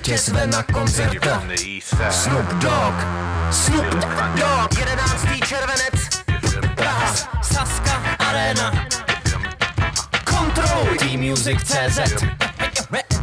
tě zve na koncert. SnoopDogg, SnoopDogg, 11. červenec, Praha, Saska, Arena. Kontroluj, T-Music.cz.